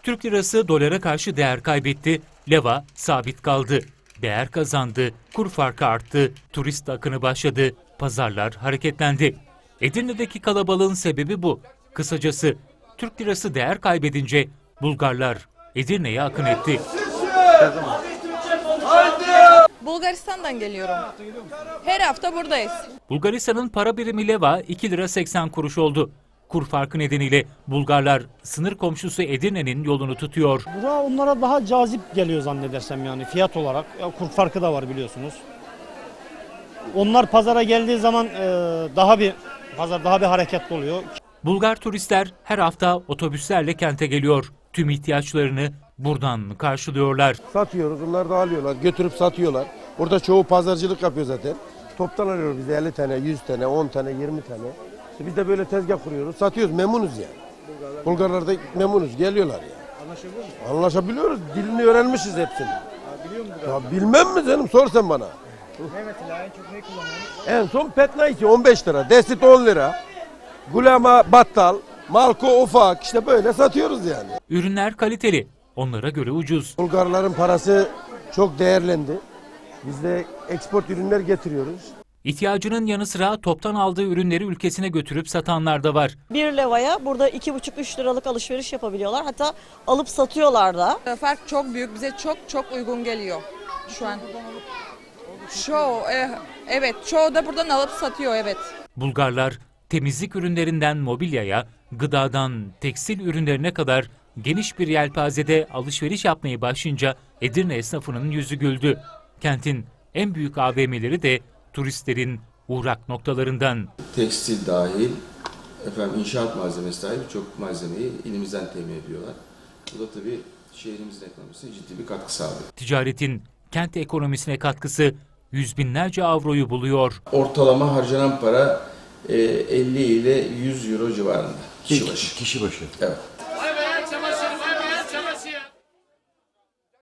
Türk lirası dolara karşı değer kaybetti, leva sabit kaldı. Değer kazandı, kur farkı arttı, turist akını başladı, pazarlar hareketlendi. Edirne'deki kalabalığın sebebi bu. Kısacası Türk lirası değer kaybedince Bulgarlar Edirne'ye akın etti. Bulgaristan'dan geliyorum. Her hafta buradayız. Bulgaristan'ın para birimi leva 2 lira 80 kuruş oldu. Kur farkı nedeniyle Bulgarlar sınır komşusu Edirne'nin yolunu tutuyor. Bu da onlara daha cazip geliyor zannedersem yani fiyat olarak. Ya kur farkı da var biliyorsunuz. Onlar pazara geldiği zaman pazar daha bir hareketli oluyor. Bulgar turistler her hafta otobüslerle kente geliyor. Tüm ihtiyaçlarını buradan karşılıyorlar. Satıyoruz, onlar da alıyorlar, götürüp satıyorlar. Burada çoğu pazarcılık yapıyor zaten. Toptan alıyoruz biz 50 tane, 100 tane, 10 tane, 20 tane. İşte biz de böyle tezgah kuruyoruz, satıyoruz, memnunuz yani. Bulgarlar da memnunuz, geliyorlar yani. Anlaşabiliyor musun? Anlaşabiliyoruz, dilini öğrenmişiz hepsini. Biliyor musun? Ya bilmem mi canım, sor sen bana. Evet, en çok ne kullanıyorsunuz? En son Petna 2, 15 lira, Desit 10 lira. Gulama battal, Malko ufak, işte böyle satıyoruz yani. Ürünler kaliteli, onlara göre ucuz. Bulgarların parası çok değerlendi. Biz de export ürünler getiriyoruz. İhtiyacının yanı sıra toptan aldığı ürünleri ülkesine götürüp satanlar da var. Bir levaya burada 2,5-3 liralık alışveriş yapabiliyorlar. Hatta alıp satıyorlar da. Fark çok büyük. Bize çok uygun geliyor şu an. Evet, çoğu da buradan alıp satıyor, evet. Bulgarlar temizlik ürünlerinden mobilyaya, gıdadan tekstil ürünlerine kadar geniş bir yelpazede alışveriş yapmaya başlayınca Edirne esnafının yüzü güldü. Kentin en büyük AVM'leri de turistlerin uğrak noktalarından. Tekstil dahil, inşaat malzemesi dahil birçok malzemeyi ilimizden temin ediyorlar. Bu da tabii şehrimizin ekonomisine ciddi bir katkı sağlıyor. Ticaretin kent ekonomisine katkısı yüz binlerce avroyu buluyor. Ortalama harcanan para 50 ile 100 euro civarında kişi başı. Kişi başı. Evet.